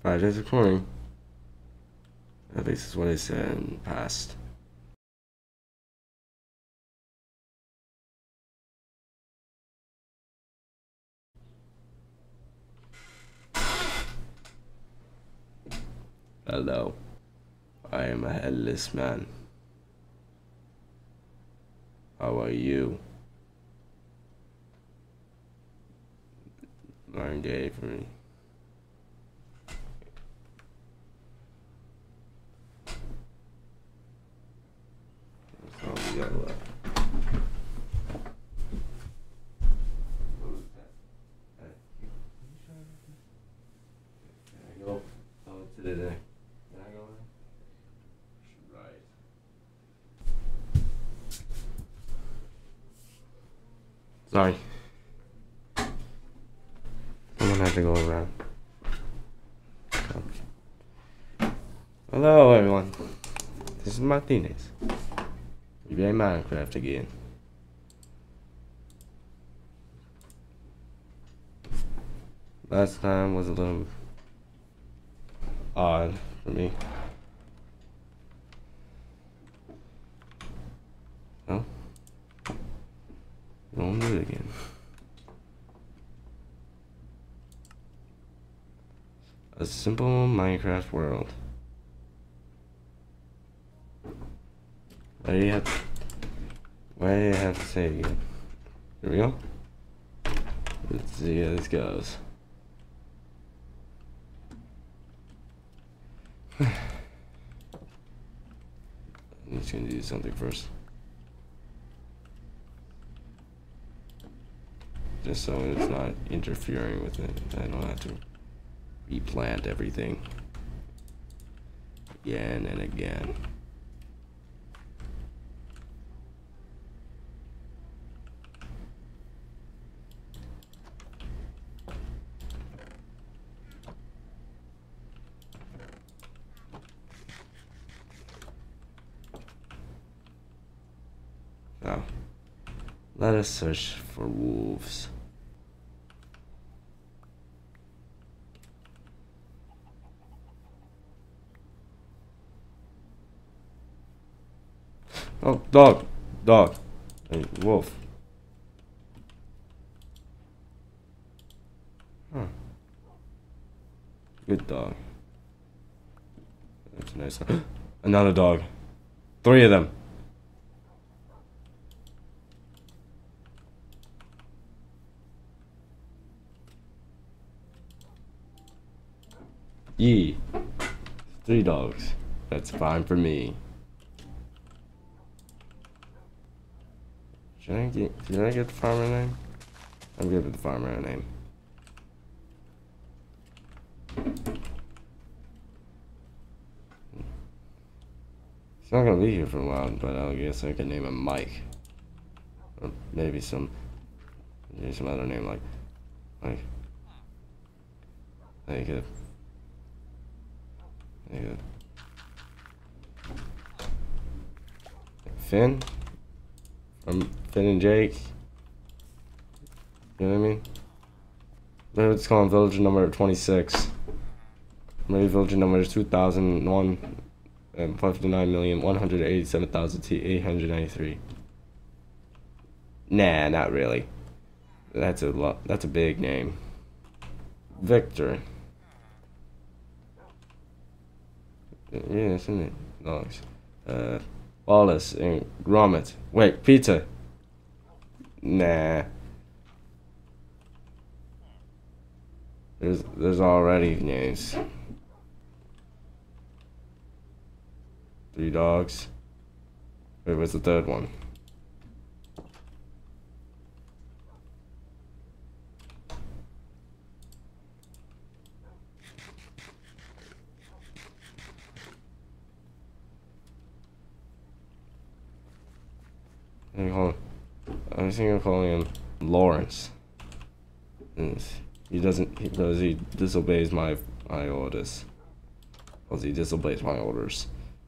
5 days recording. At least is what I said in the past. Hello. I am a headless man. How are you? Long day for me. That's all we got left. Can I go? Oh, today. Can I go? Right. Sorry. Someone had to go around. Hello, everyone. This is Martinez. We play Minecraft again. Last time was a little odd for me. So, we'll do it again. A simple Minecraft world. Why do you have to say it again? Here we go. Let's see how this goes. I'm just gonna do something first. Just so it's not interfering with it. I don't have to replant everything again and again. Now, let us search for wolves. Oh, dog. Dog. Hey, wolf. Huh. Good dog. That's a nice one. Another dog. 3 of them. Yee. 3 dogs. That's fine for me. Did I get the farmer name? I'm good with the farmer name. He's not gonna be here for a while, but I guess I can name him Mike. Or maybe some other name like Finn? From Finn and Jake? You know what I mean? Let's call him villager number 26. Maybe villager number is 2001 and 59,187,893. Nah, not really. That's a big name. Victor. Yeah, isn't it? Dogs. Wallace and Gromit. Wait, Pizza. Nah. There's already names. 3 dogs. Wait, what's the 3rd one? I was thinking of calling him Lawrence. He disobeys my orders. Because he disobeys my orders.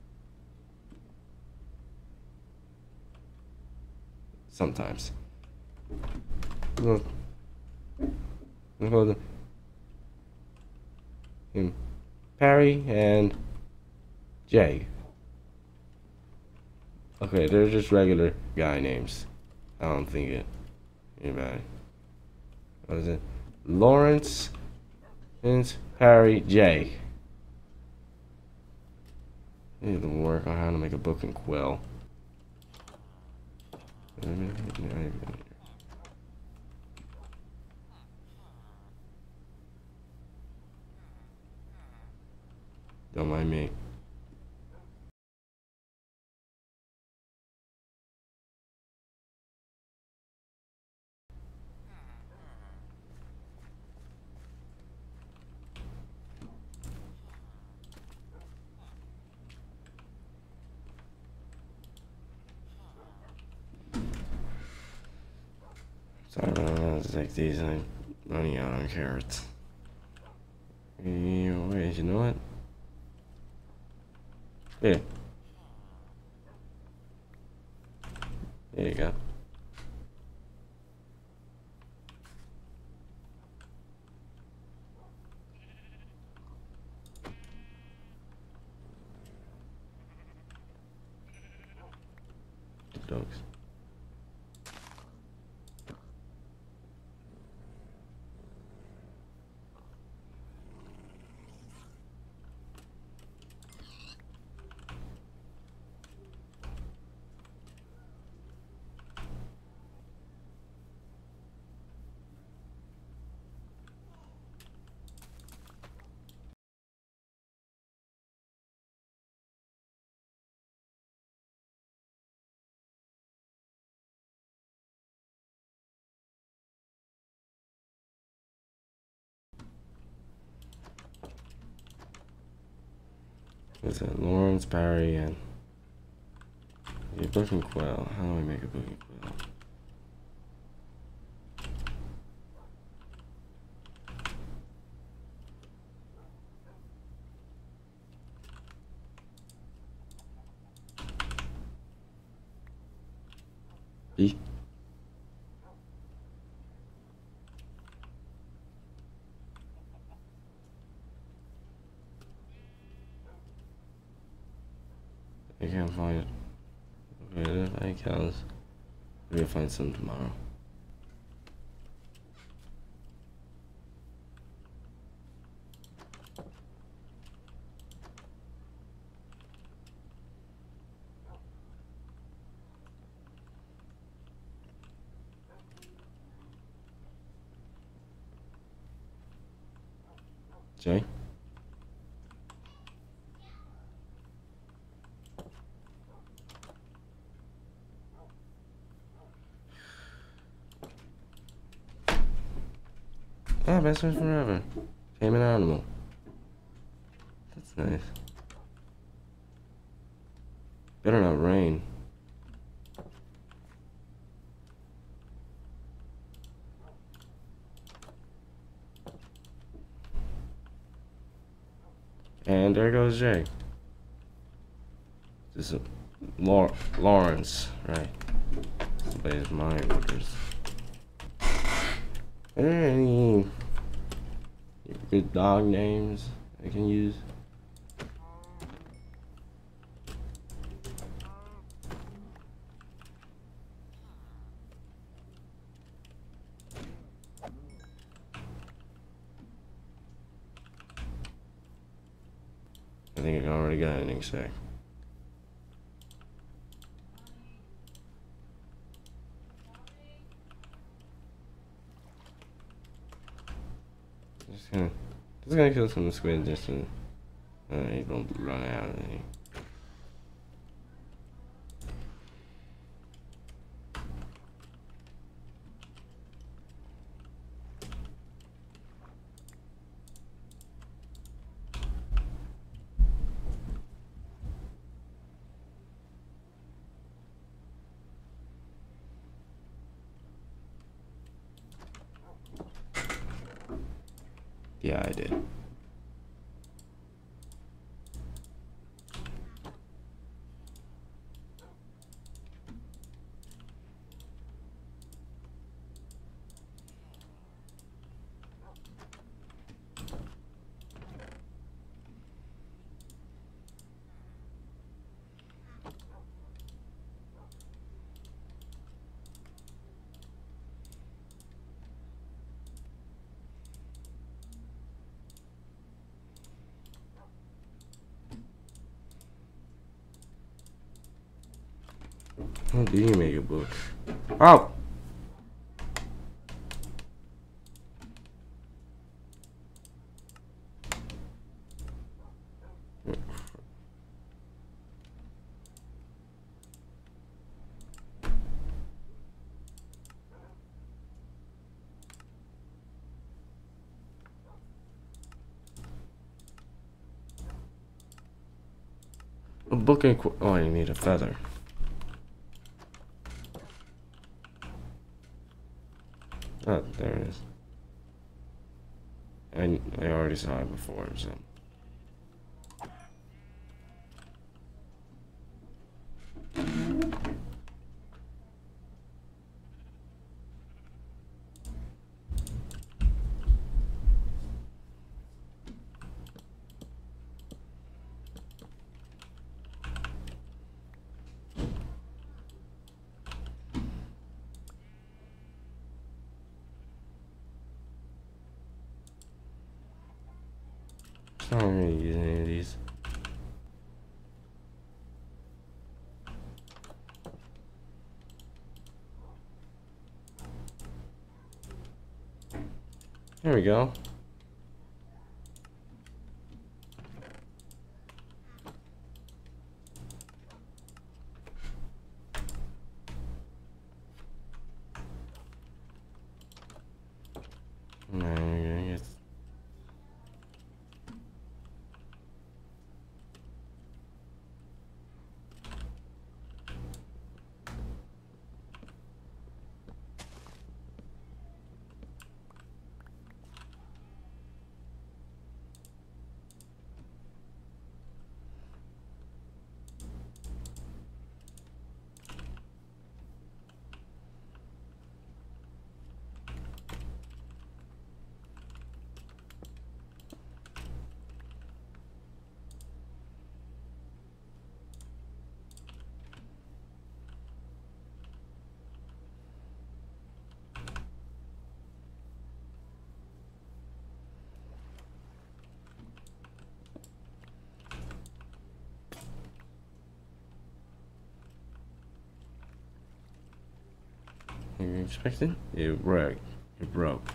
Sometimes. Look. Him. Harry and Jay. Okay, they're just regular guy names. I don't think it. Anybody? What is it? Lawrence, Vince, Harry, Jay. I need to work on how to make a book in Quill. Don't mind me. Sorry about that. Let's take these. I'm running out on carrots. Wait, you know what? Here. There you go. Dogs. What's that? Lawrence, Barry, and a book in Quill. How do I make a book in Quill? B. I can't find it. Okay, I can't. Maybe I'll find some tomorrow. Jay? Ah, best friends forever. Tame an animal. That's nice. Better not rain. And there goes Jay. This is Lawrence, right? Somebody's my orders. Are there any good dog names I can use? I think I already got an exec. Just gonna kill some squid just to you don't run out of any. Yeah, I did. How do you make a book? Oh! A book and oh, you need a feather. Oh, there it is. I already saw it before, so. I'm not gonna use any of these. There we go. You expected? You broke. You broke.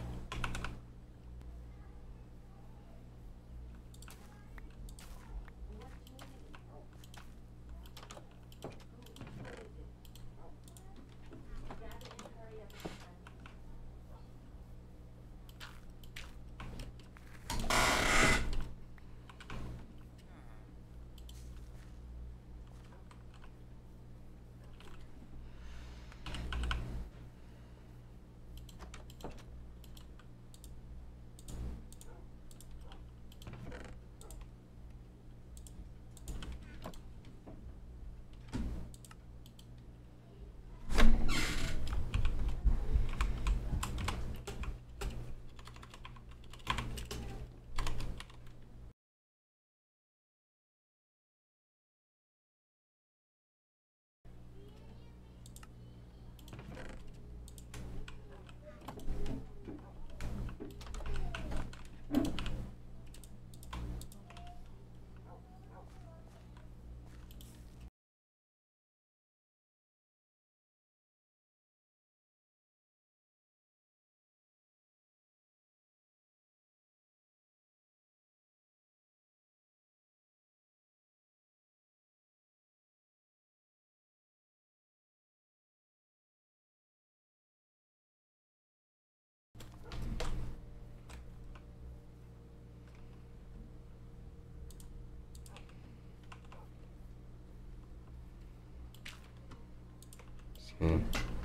Hmm.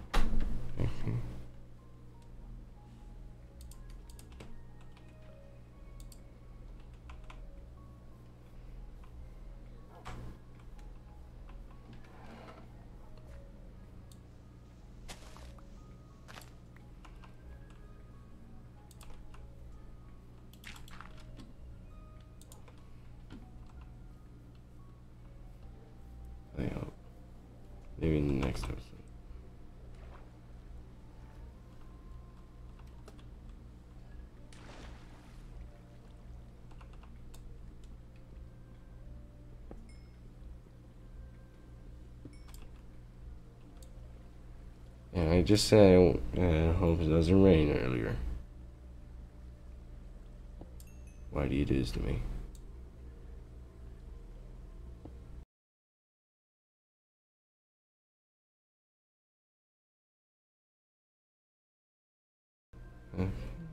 Maybe in the next episode. just said I hope it doesn't rain earlier. Why do you do this to me? Okay.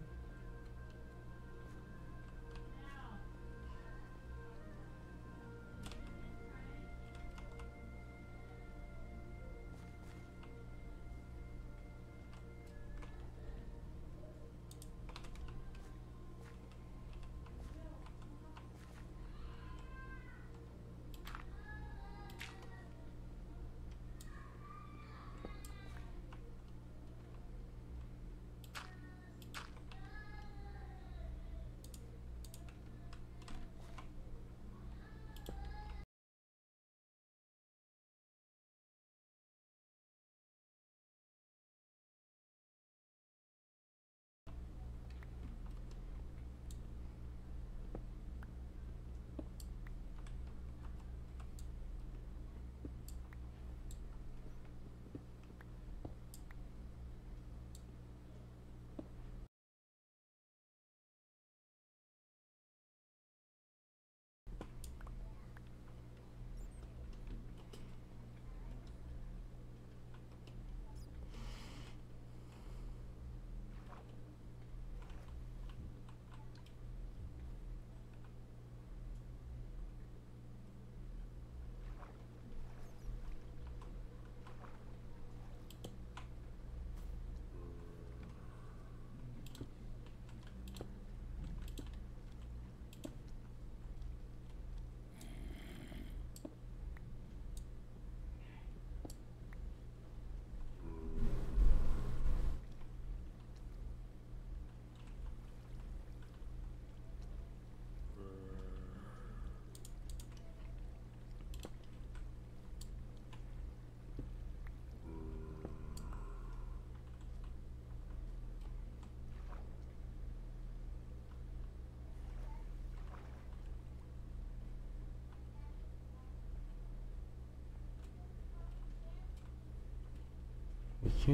Okay.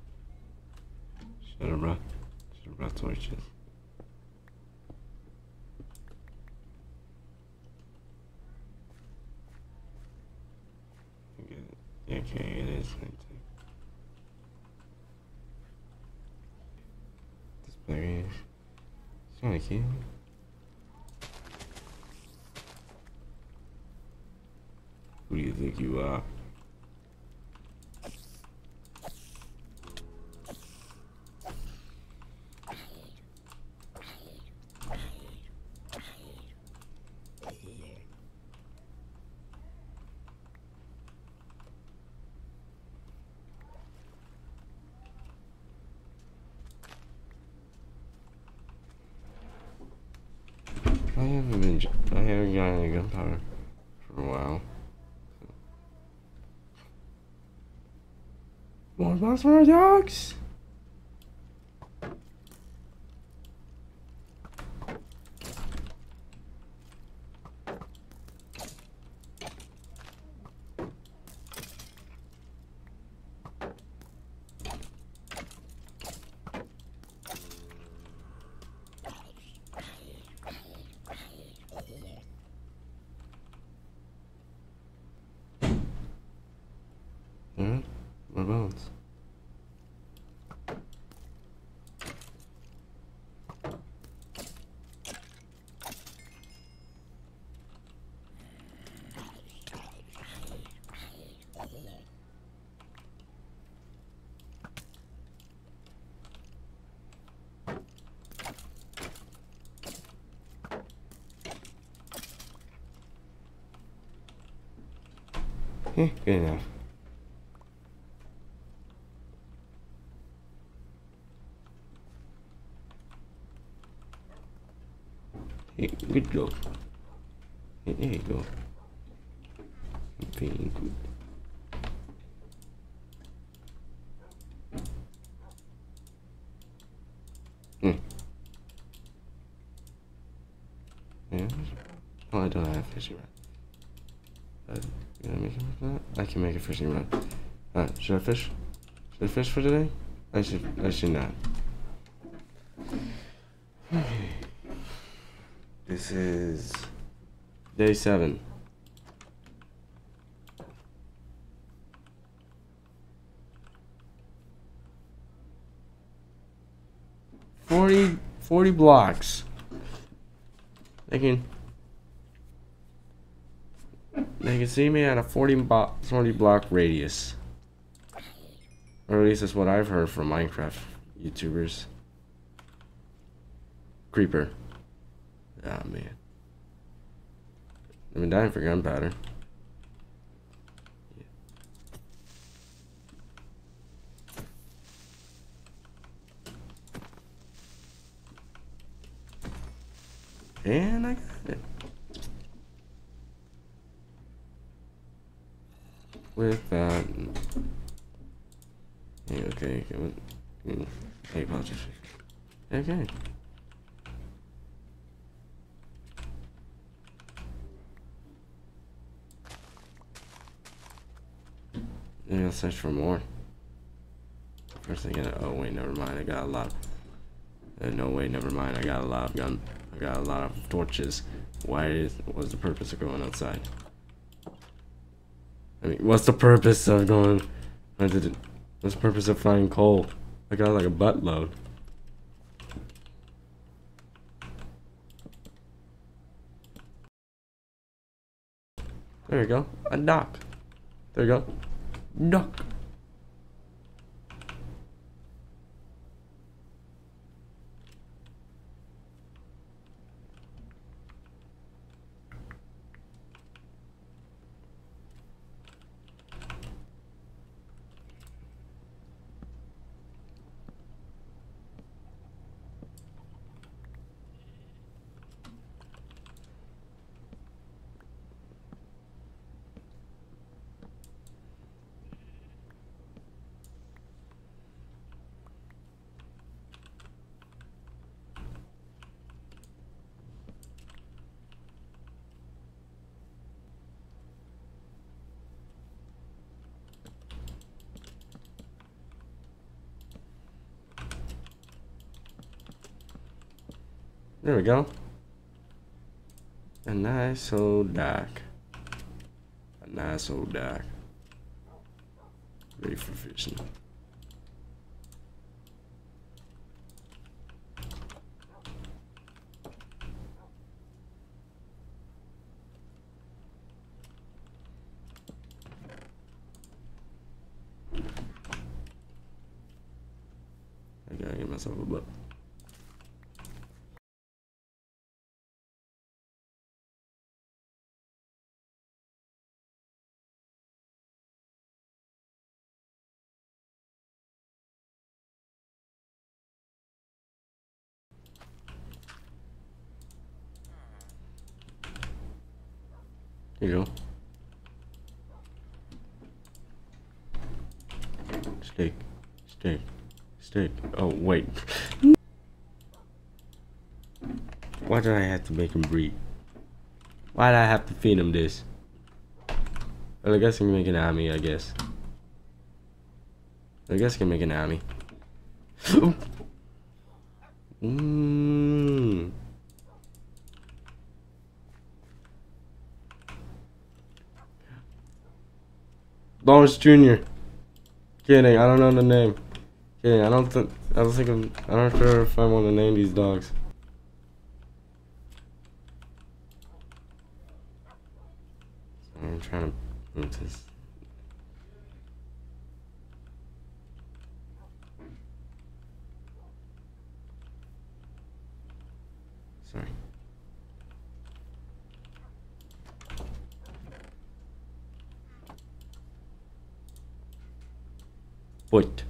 Should have brought torches. Okay, it is nighttime. This berry is kind of cute. Who do you think you are? I haven't gotten any gunpowder for a while. More box for our dogs! Alright, my bones. Good enough. Hey, good job. Hey, there you go. I'm feeling good. Yeah. Oh, I don't have fishing rod. Can I make it with that? I can make a fishing rod. Alright, should I fish? Should I fish for today? I should not. This is day 7. Forty blocks. They can see me at a 40 block radius. Or at least that's what I've heard from Minecraft YouTubers. Creeper. Ah, man. I've been dying for gunpowder. And I got it. With that. Okay. Hey, apologies. Okay. Maybe I'll search for more. First thing oh wait, never mind. I got a lot. No wait, never mind. I got a lot of I got a lot of torches. What's the purpose of going outside? I mean, what's the purpose of going? What's the purpose of finding coal? I got like a buttload. There we go. A dock. There you go. Dock. There we go. A nice old dock. A nice old dock. Ready for fishing. I gotta get myself a boat. Here you go. Steak. Steak. Steak. Oh, wait. Why did I have to make him breed? Why did I have to feed him this? Well, I guess I can make an army, I guess. I guess I can make an army. Lawrence Jr. Kidding, I don't know the name. Kidding, I'm not sure if I want to name these dogs. I'm trying to move this. Sorry. Wait.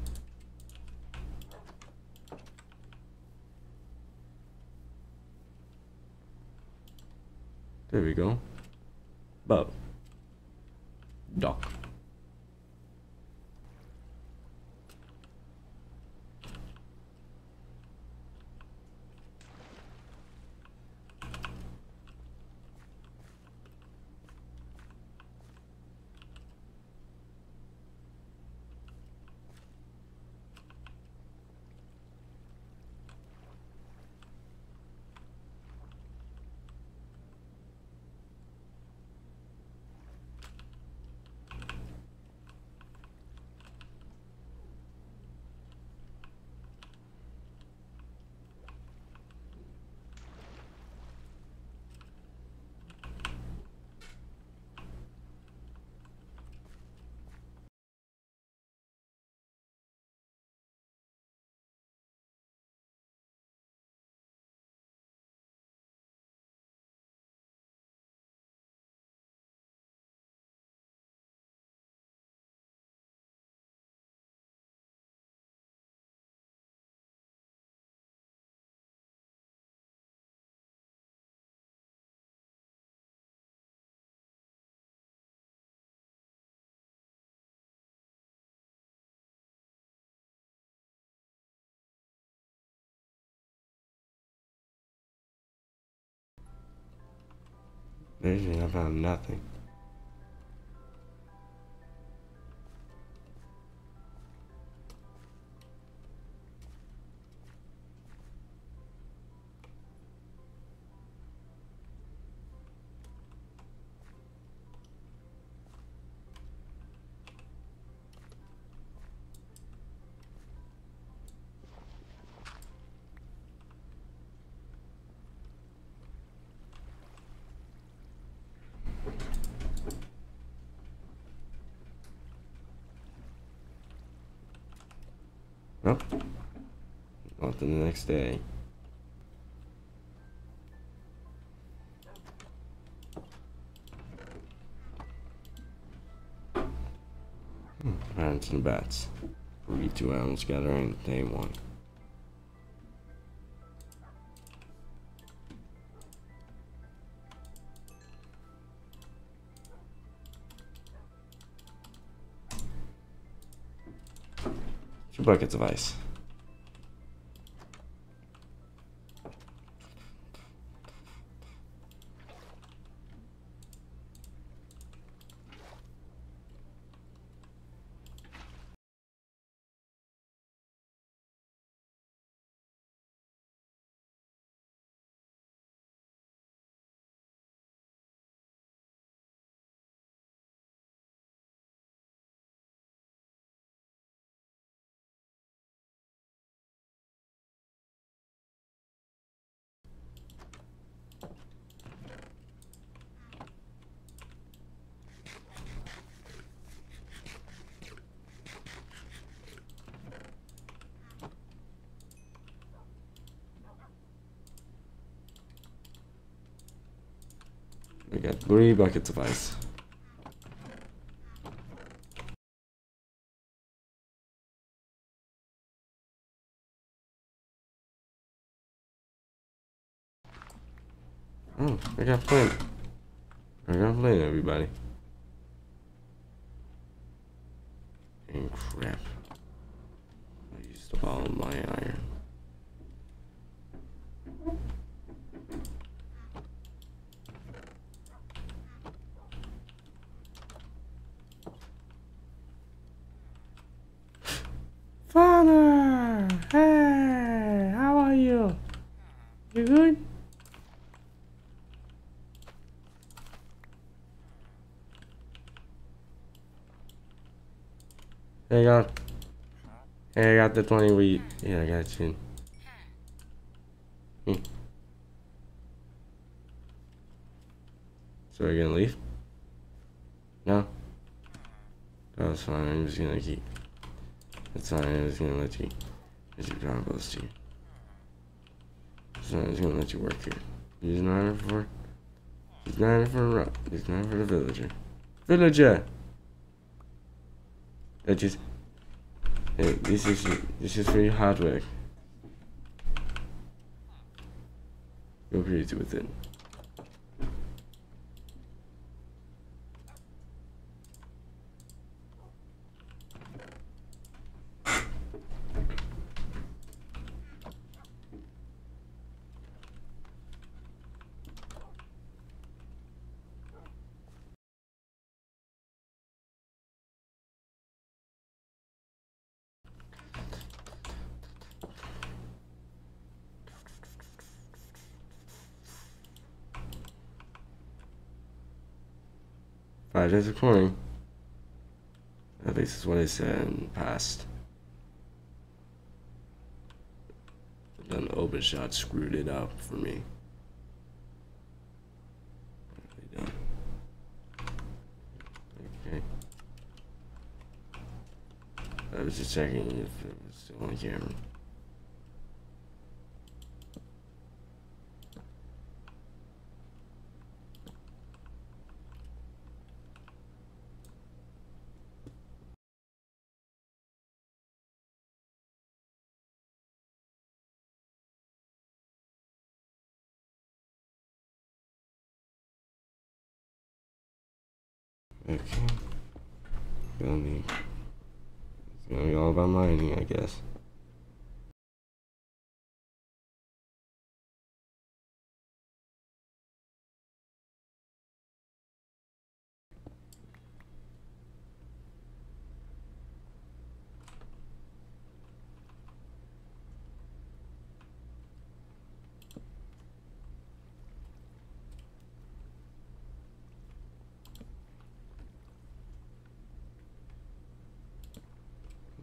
There we go. Boat. Dock. I found nothing. Nope. On to the next day. Parents and bats. 42 animals gathering day 1. Two buckets of ice. We got 3 buckets of ice. Oh, I got plenty. I got plenty, everybody. And crap. I used up all my iron. Father! Hey! How are you? You good? Hey, I got the 20 wheat. Yeah, I got you. So we're gonna leave? No? That's fine, I'm just gonna keep. That's fine, I'm just gonna let you. As your job goes to you. So I'm just gonna let you work here. He's not here for. He's not here for he's not for the villager. Villager! That just. Hey, this is for your hard work. Go crazy with it. Friday's recording. At least is what I said in the past. Then Obashot screwed it up for me. Okay. I was just checking if it was still on camera. Okay. It's gonna be all about mining, I guess.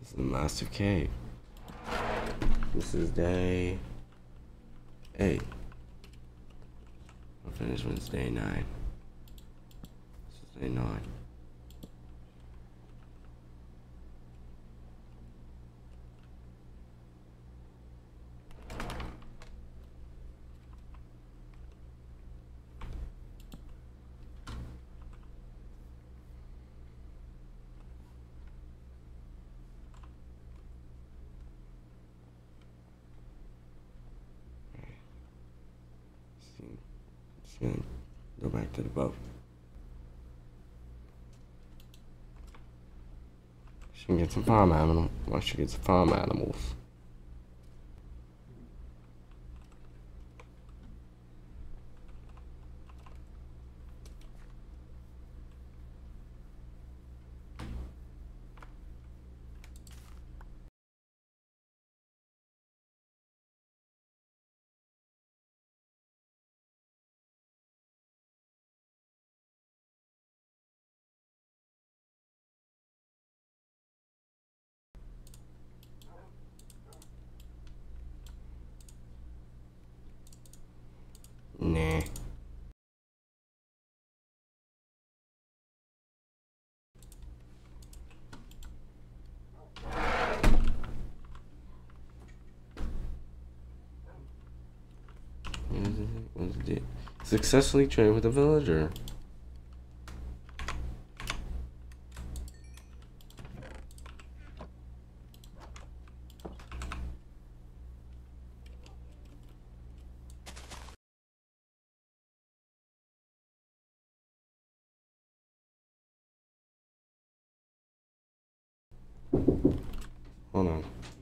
This is the massive cave. This is day 8. I'll finish when it's day 9. This is day 9. Just gonna go back to the boat. Should get some farm animals. I should get some farm animals. Nah. What is it? Successfully trained with a villager. Hold on.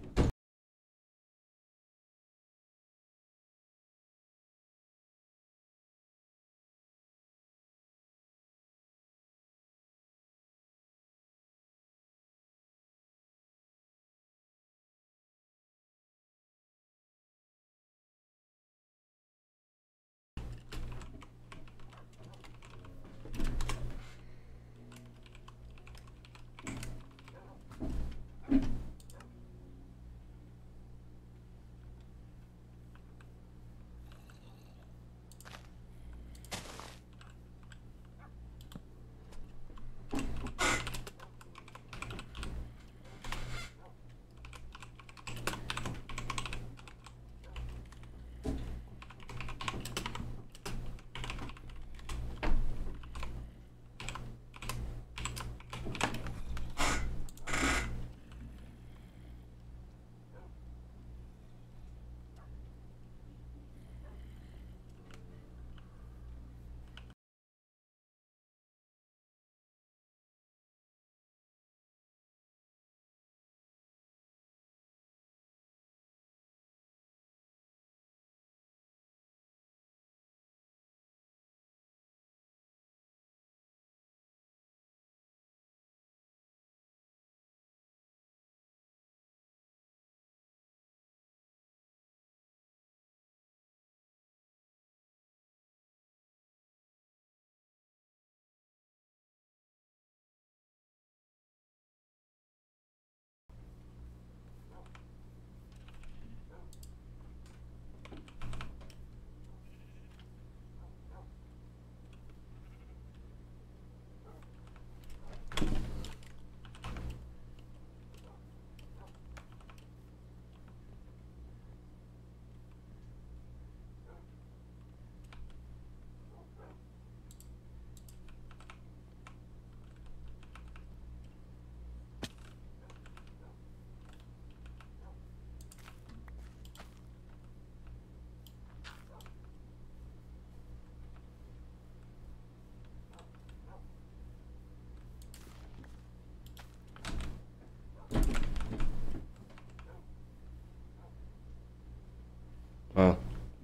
Well,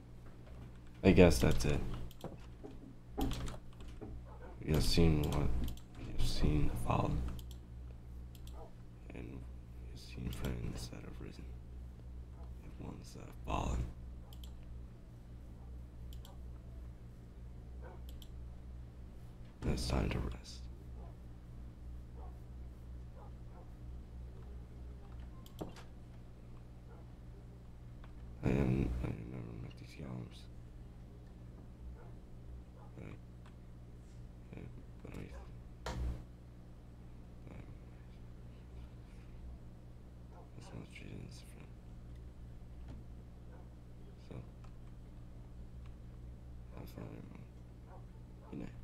I guess that's it. You've seen what? You've seen the fallen. And you've seen friends that have risen. And ones that have fallen. And it's time to rest. $60. But but that's how much it is from. So, that's all I want. Good night.